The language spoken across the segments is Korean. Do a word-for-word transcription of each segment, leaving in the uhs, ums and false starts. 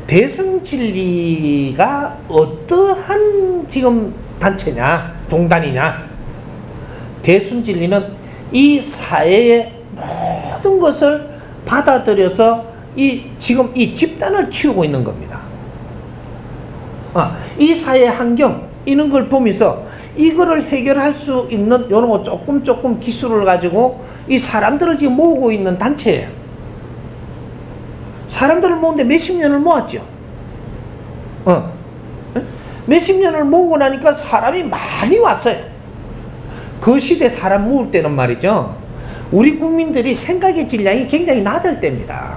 대순진리가 어떠한 지금 단체냐, 종단이냐. 대순진리는 이 사회의 모든 것을 받아들여서 이 지금 이 집단을 키우고 있는 겁니다. 아, 이 사회 환경 이런 걸 보면서 이거를 해결할 수 있는 요런 거 조금 조금 기술을 가지고 이 사람들을 지금 모으고 있는 단체예요. 사람들을 모으는데 몇십 년을 모았죠. 어. 몇십 년을 모으고 나니까 사람이 많이 왔어요. 그 시대 사람 모을 때는 말이죠, 우리 국민들이 생각의 질량이 굉장히 낮을 때입니다.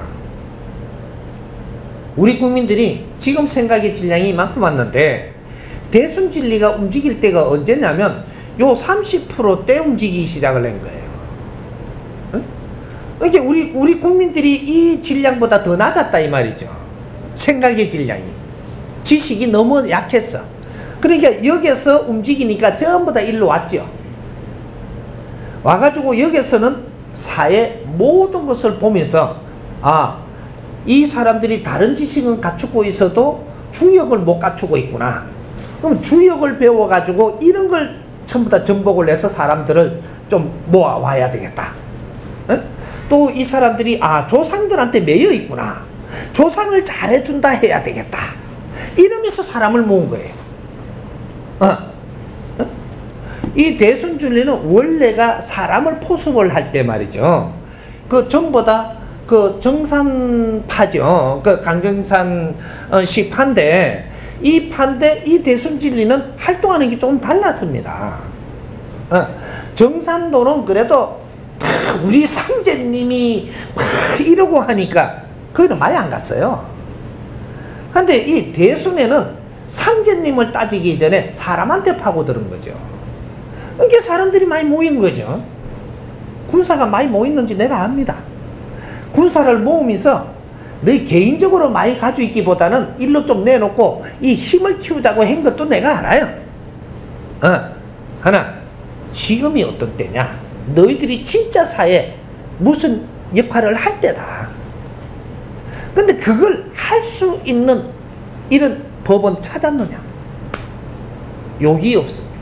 우리 국민들이 지금 생각의 질량이 이만큼 왔는데 대순진리가 움직일 때가 언제냐면 요 삼십 퍼센트 때 움직이기 시작을 한 거예요. 응? 이게 우리 우리 국민들이 이 질량보다 더 낮았다 이 말이죠. 생각의 질량이, 지식이 너무 약했어. 그러니까 여기서 움직이니까 전부 다 일로 왔죠. 와가지고 여기서는 사회 모든 것을 보면서 아, 이 사람들이 다른 지식은 갖추고 있어도 주역을 못 갖추고 있구나. 그럼 주역을 배워가지고 이런 걸 전부 다 전복을 해서 사람들을 좀 모아와야 되겠다. 또 이 사람들이 아, 조상들한테 매여 있구나. 조상을 잘해준다 해야 되겠다. 이러면서 사람을 모은 거예요. 어. 이 대순진리는 원래가 사람을 포섭을 할 때 말이죠, 그 전부 다 그 정산파죠. 그 강정산 시 파인데 이 파인데 이 대순진리는 활동하는 게 좀 달랐습니다. 어, 정산도는 그래도 우리 상제님이 이러고 하니까 거기는 많이 안 갔어요. 근데 이 대순에는 상제님을 따지기 전에 사람한테 파고드는 거죠. 이게 사람들이 많이 모인 거죠. 군사가 많이 모였는지 내가 압니다. 군사를 모으면서 너희 개인적으로 많이 가지고 있기보다는 일로 좀 내놓고 이 힘을 키우자고 한 것도 내가 알아요. 어, 하나, 지금이 어떤 때냐, 너희들이 진짜 사회에 무슨 역할을 할 때다. 근데 그걸 할 수 있는 이런 법은 찾았느냐? 여기 없습니다.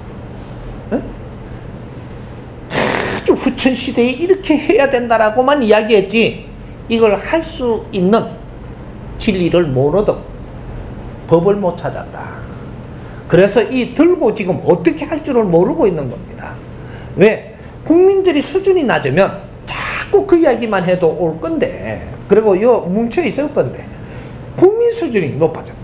아주 후천시대에 이렇게 해야 된다라고만 이야기했지 이걸 할 수 있는 진리를 모르도 법을 못 찾았다. 그래서 이 들고 지금 어떻게 할 줄을 모르고 있는 겁니다. 왜? 국민들이 수준이 낮으면 자꾸 그 이야기만 해도 올 건데, 그리고 요 뭉쳐 있을 건데 국민 수준이 높아졌다.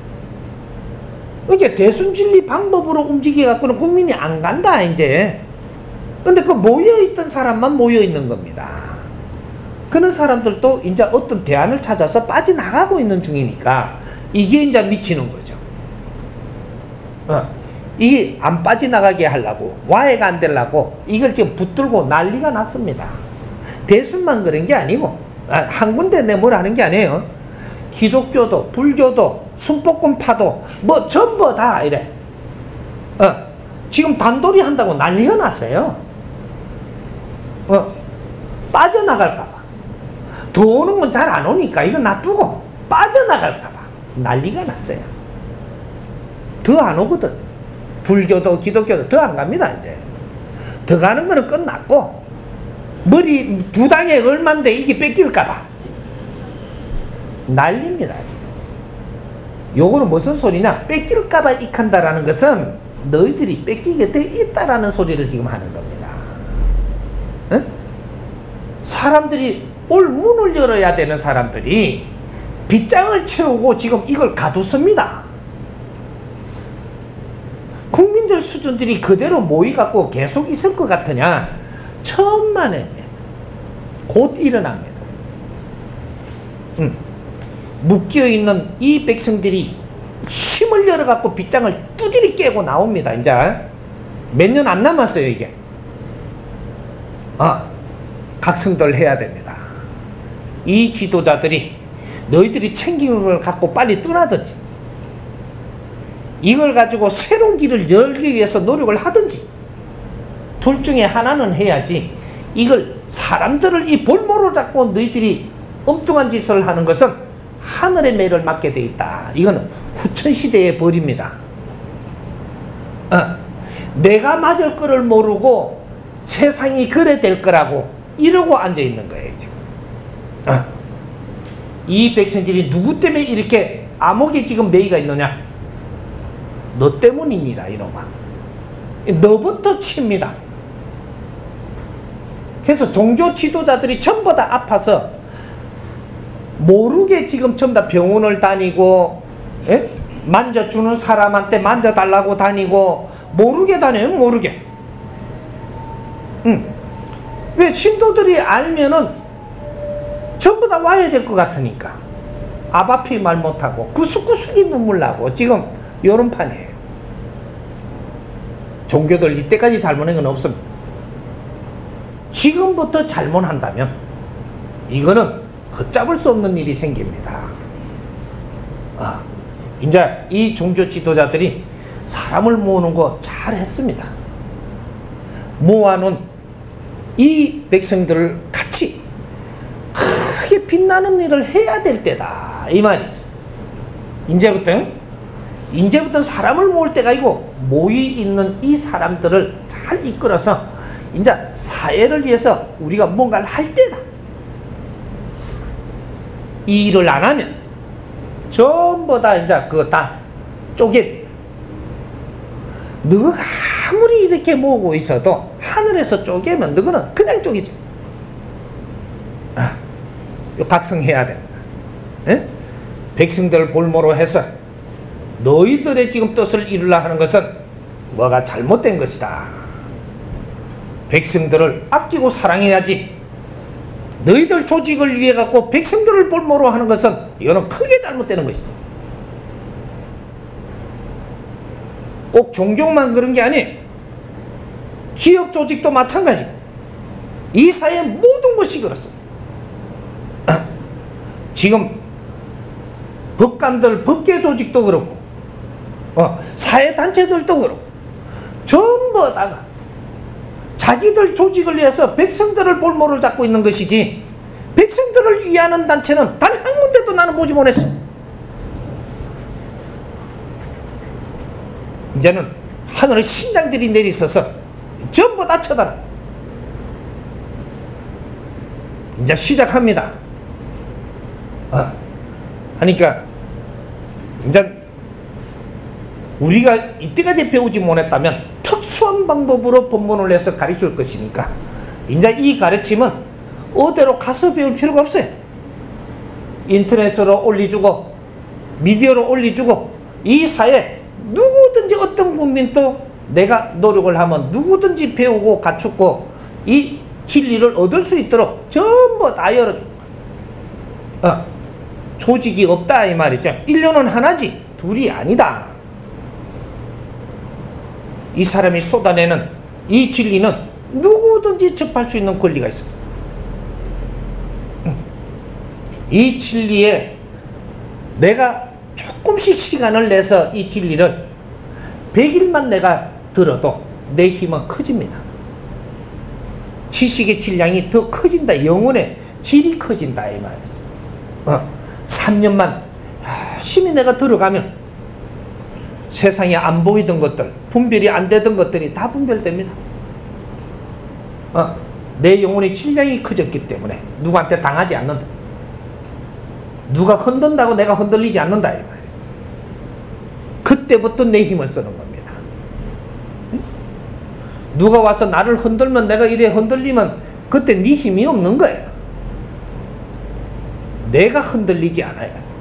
이게 대순진리 방법으로 움직여갖고는 국민이 안 간다 이제. 근데 그 모여있던 사람만 모여있는 겁니다. 그런 사람들도 이제 어떤 대안을 찾아서 빠져나가고 있는 중이니까 이게 이제 미치는 거죠. 어, 이게 안 빠져나가게 하려고, 와해가 안 되려고 이걸 지금 붙들고 난리가 났습니다. 대순만 그런 게 아니고, 아, 한 군데 내 뭘 하는 게 아니에요. 기독교도 불교도 순복음파도 뭐 전부 다 이래. 어, 지금 단돌이 한다고 난리가 났어요. 어, 빠져나갈까봐. 더 오는 건 잘 안 오니까 이거 놔두고 빠져나갈까봐 난리가 났어요. 더 안 오거든. 불교도 기독교도 더 안 갑니다. 이제 더 가는 거는 끝났고, 머리 두 당에 얼만데 이게 뺏길까봐 난립니다. 지금 요거는 무슨 소리냐, 뺏길까봐 익한다라는 것은 너희들이 뺏기게 돼 있다라는 소리를 지금 하는 겁니다. 응? 사람들이 올 문을 열어야 되는 사람들이 빗장을 채우고 지금 이걸 가두습니다. 국민들 수준들이 그대로 모이갖고 계속 있을 것 같으냐? 천만에입니다. 곧 일어납니다. 응. 묶여있는 이 백성들이 힘을 열어갖고 빗장을 두드리 깨고 나옵니다. 이제 몇 년 안 남았어요. 이게 아, 각성들 해야 됩니다. 이 지도자들이 너희들이 챙기는 걸 갖고 빨리 떠나든지, 이걸 가지고 새로운 길을 열기 위해서 노력을 하든지, 둘 중에 하나는 해야지. 이걸 사람들을 이 볼모로 잡고 너희들이 엉뚱한 짓을 하는 것은 하늘의 매를 맞게 돼 있다. 이거는 후천시대의 벌입니다. 어. 내가 맞을 거를 모르고 세상이 그래 될 거라고 이러고 앉아 있는 거예요, 지금. 어. 이 백성들이 누구 때문에 이렇게 암흑에 지금 매이가 있느냐? 너 때문입니다, 이놈아. 너부터 칩니다. 그래서 종교 지도자들이 전부 다 아파서 모르게 지금 전부 다 병원을 다니고, 예? 만져주는 사람한테 만져달라고 다니고, 모르게 다녀요, 모르게. 응. 왜? 신도들이 알면은 전부 다 와야 될 것 같으니까. 아바피 말 못하고 구석구석이 눈물 나고 지금 요런 판이에요. 종교들 이때까지 잘못한 건 없습니다. 지금부터 잘못한다면 이거는 걷잡을 수 없는 일이 생깁니다. 아, 이제 이 종교 지도자들이 사람을 모으는 거 잘했습니다. 모아놓은 이 백성들을 같이 크게 빛나는 일을 해야 될 때다, 이 말이죠. 이제부터 이제부터 사람을 모을 때가 아니고 모이 있는 이 사람들을 잘 이끌어서 이제 사회를 위해서 우리가 뭔가를 할 때다. 이 일을 안 하면 전부 다 이제 그거 다 쪼개. 너가 아무리 이렇게 모으고 있어도 하늘에서 쪼개면 너는 그냥 쪼개지. 아, 각성해야 된다. 에? 백성들을 볼모로 해서 너희들의 지금 뜻을 이루려 하는 것은 뭐가 잘못된 것이다. 백성들을 아끼고 사랑해야지. 너희들 조직을 위해 갖고 백성들을 볼모로 하는 것은 이거는 크게 잘못되는 것이다. 꼭 종교만 그런 게 아니에요. 기업 조직도 마찬가지고 이 사회의 모든 것이 그렇습니다. 지금 법관들, 법계 조직도 그렇고 어, 사회단체들도 그렇고 전부 다가 자기들 조직을 위해서 백성들을 볼모를 잡고 있는 것이지 백성들을 위하는 단체는 단 한 군데도 나는 보지 못했어. 이제는 하늘의 신장들이 내리서서 전부 다 쳐다라. 이제 시작합니다. 어. 하니까 이제 우리가 이때까지 배우지 못했다면 특수한 방법으로 본문을 내서 가르칠 것이니까 이제 이 가르침은 어디로 가서 배울 필요가 없어요. 인터넷으로 올려주고 미디어로 올려주고 이 사회 누구든지 어떤 국민도 내가 노력을 하면 누구든지 배우고 갖추고 이 진리를 얻을 수 있도록 전부 다 열어줘. 어. 조직이 없다 이 말이죠. 인류는 하나지 둘이 아니다. 이 사람이 쏟아내는 이 진리는 누구든지 접할 수 있는 권리가 있습니다. 이 진리에 내가 조금씩 시간을 내서 이 진리를 백 일만 내가 들어도 내 힘은 커집니다. 지식의 질량이 더 커진다. 영혼의 질이 커진다 이 말이에요. 어, 삼 년만 열심히 내가 들어가면 세상에 안 보이던 것들, 분별이 안 되던 것들이 다 분별됩니다. 어, 내 영혼의 질량이 커졌기 때문에 누구한테 당하지 않는다. 누가 흔든다고 내가 흔들리지 않는다 이 말이에요. 그때부터 내 힘을 쓰는 겁니다. 응? 누가 와서 나를 흔들면 내가 이래 흔들리면 그때 네 힘이 없는 거예요. 내가 흔들리지 않아야 돼.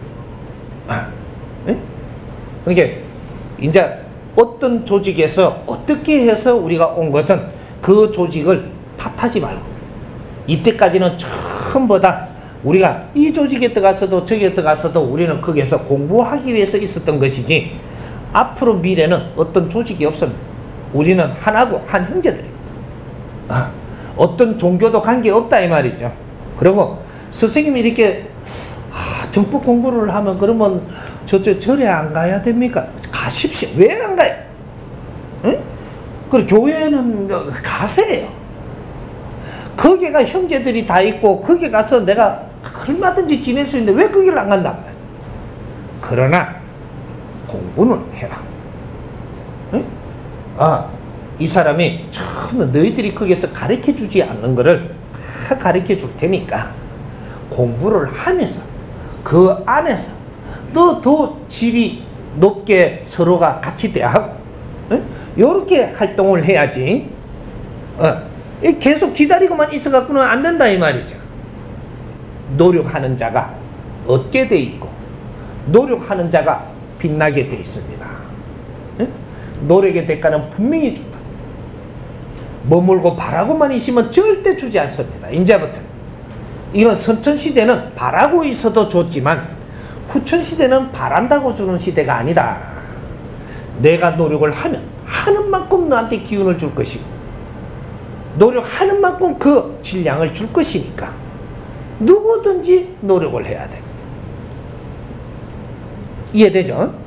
응? 그러니까 이제 어떤 조직에서 어떻게 해서 우리가 온 것은 그 조직을 탓하지 말고 이때까지는 전부 다 우리가 이 조직에 들어가서도 저기에 들어가서도 우리는 거기에서 공부하기 위해서 있었던 것이지 앞으로 미래는 어떤 조직이 없습니다. 우리는 하나고 한 형제들입니다. 아, 어떤 종교도 관계없다 이 말이죠. 그리고 선생님이 이렇게 아, 정법 공부를 하면 그러면 저, 저 절에 안 가야 됩니까? 가십시오. 왜 안 가요? 응? 그리고 교회는 가세요. 거기가 형제들이 다 있고 거기 가서 내가 얼마든지 지낼 수 있는데 왜 그 길을 안 간단 말이야. 그러나 공부는 해라. 응? 아, 이 사람이 전부 너희들이 거기서 가르쳐 주지 않는 거를 다 가르쳐 줄 테니까 공부를 하면서 그 안에서 또 더 질이 높게 서로가 같이 대하고, 응? 요렇게 활동을 해야지. 어, 계속 기다리고만 있어갖고는 안 된다 이 말이죠. 노력하는 자가 얻게 돼 있고 노력하는 자가 빛나게 돼 있습니다. 응? 노력의 대가는 분명히 준다. 머물고 바라고만 있으면 절대 주지 않습니다. 이제부터 이건 선천시대는 바라고 있어도 줬지만 후천시대는 바란다고 주는 시대가 아니다. 내가 노력을 하면 하는 만큼 너한테 기운을 줄 것이고 노력하는 만큼 그 질량을 줄 것이니까 누구든지 노력을 해야 돼. 이해되죠?